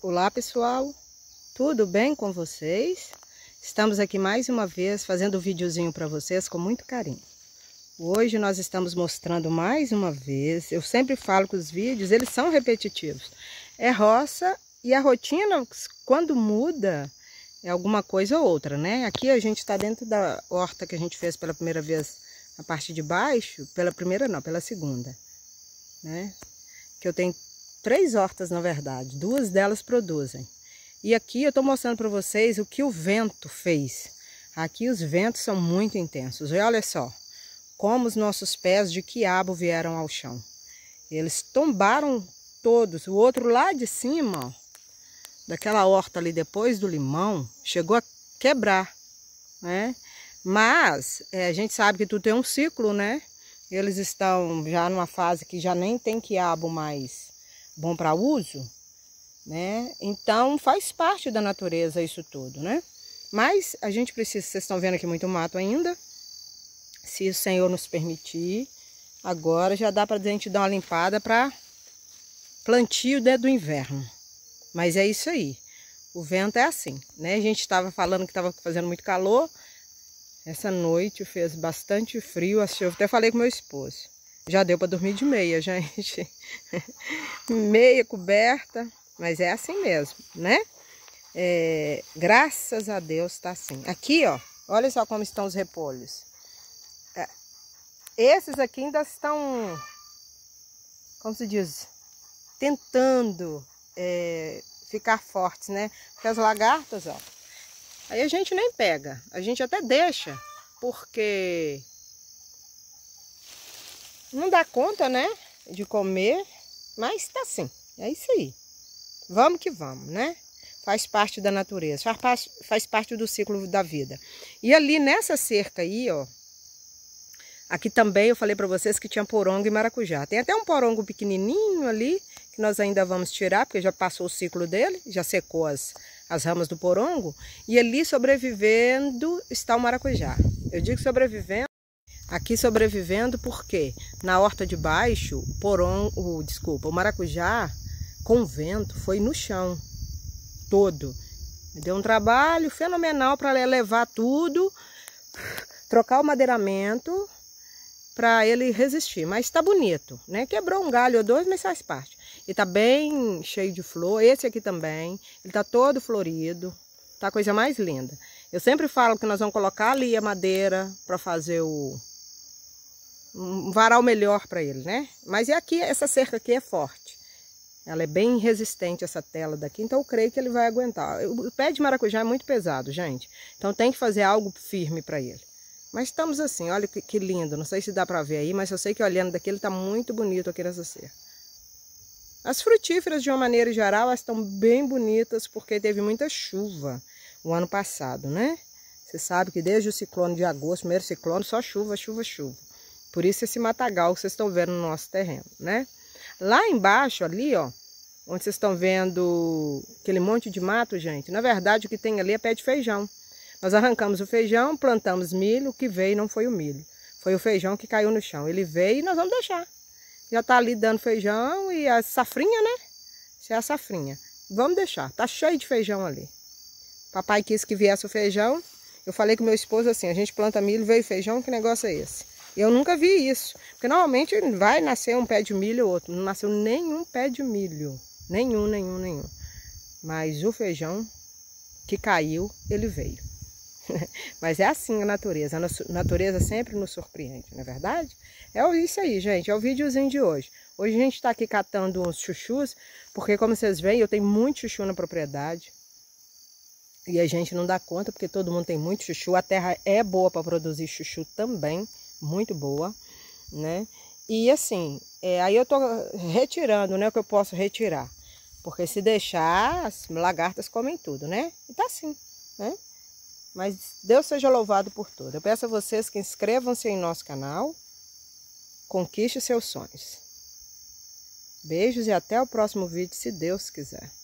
Olá pessoal, tudo bem com vocês? Estamos aqui mais uma vez fazendo um videozinho para vocês com muito carinho. Hoje nós estamos mostrando mais uma vez, eu sempre falo que os vídeos eles são repetitivos. É roça e a rotina quando muda é alguma coisa ou outra, né? Aqui a gente está dentro da horta que a gente fez pela primeira vez a parte de baixo, pela segunda, né? Que eu tenho 3 hortas na verdade, 2 delas produzem. E aqui eu estou mostrando para vocês o que o vento fez. Aqui os ventos são muito intensos. E olha só, como os nossos pés de quiabo vieram ao chão. Eles tombaram todos. O outro lá de cima, ó, daquela horta ali depois do limão, chegou a quebrar, né? Mas a gente sabe que tudo tem um ciclo, né? Eles estão já numa fase que já nem tem quiabo mais bom para uso, né? Então faz parte da natureza isso tudo, né? Mas a gente precisa, vocês estão vendo aqui muito mato ainda. Se o Senhor nos permitir, agora já dá para a gente dar uma limpada para plantio do inverno. Mas é isso aí. O vento é assim, né? A gente estava falando que estava fazendo muito calor. Essa noite fez bastante frio. Eu até falei com meu esposo. Já deu para dormir de meia, gente. Meia coberta. Mas é assim mesmo, né? Graças a Deus tá assim. Aqui, ó. Olha só como estão os repolhos. Esses aqui ainda estão, como se diz, tentando ficar fortes, né? Porque as lagartas, ó. Aí a gente nem pega. A gente até deixa. Porque não dá conta, né? De comer. Mas tá assim. É isso aí. Vamos que vamos, né? Faz parte da natureza. Faz parte do ciclo da vida. E ali nessa cerca aí, ó. Aqui também eu falei para vocês que tinha porongo e maracujá. Tem até um porongo pequenininho ali, que nós ainda vamos tirar, porque já passou o ciclo dele, já secou as ramas do porongo. E ali sobrevivendo está o maracujá. Eu digo sobrevivendo, aqui sobrevivendo porque na horta de baixo, o maracujá com vento foi no chão todo. Deu um trabalho fenomenal para levar tudo, trocar o madeiramento para ele resistir, mas tá bonito, né? Quebrou um galho ou 2, mas faz parte. E tá bem cheio de flor, esse aqui também, ele tá todo florido, tá a coisa mais linda. Eu sempre falo que nós vamos colocar ali a madeira para fazer um varal melhor para ele, né? Mas é aqui, essa cerca aqui é forte. Ela é bem resistente, essa tela daqui, então eu creio que ele vai aguentar. O pé de maracujá é muito pesado, gente, então tem que fazer algo firme para ele. Mas estamos assim, olha que lindo, não sei se dá para ver aí, mas eu sei que olhando daqui ele está muito bonito aqui nessa cerca. As frutíferas de uma maneira geral, elas estão bem bonitas porque teve muita chuva o ano passado, né? Você sabe que desde o ciclone de agosto, primeiro ciclone, só chuva, chuva, chuva. Por isso esse matagal que vocês estão vendo no nosso terreno, né? Lá embaixo ali, ó, onde vocês estão vendo aquele monte de mato, gente, na verdade o que tem ali é pé de feijão. Nós arrancamos o feijão, plantamos milho, o que veio não foi o milho. Foi o feijão que caiu no chão. Ele veio e nós vamos deixar. Já tá ali dando feijão e a safrinha, né? Isso é a safrinha. Vamos deixar, tá cheio de feijão ali. Papai quis que viesse o feijão. Eu falei com meu esposo assim, a gente planta milho, veio feijão, que negócio é esse? Eu nunca vi isso. Porque normalmente vai nascer um pé de milho ou outro. Não nasceu nenhum pé de milho. Nenhum. Mas o feijão que caiu, ele veio. Mas é assim a natureza sempre nos surpreende, não é verdade? É isso aí, gente, é o videozinho de hoje. Hoje a gente está aqui catando uns chuchus, porque como vocês veem, eu tenho muito chuchu na propriedade. E a gente não dá conta, porque todo mundo tem muito chuchu. A terra é boa para produzir chuchu também, muito boa, né? E assim, aí eu tô retirando, né, o que eu posso retirar. Porque se deixar, as lagartas comem tudo, né? E tá assim, né? Mas Deus seja louvado por tudo. Eu peço a vocês que inscrevam-se em nosso canal. Conquiste seus sonhos. Beijos e até o próximo vídeo, se Deus quiser.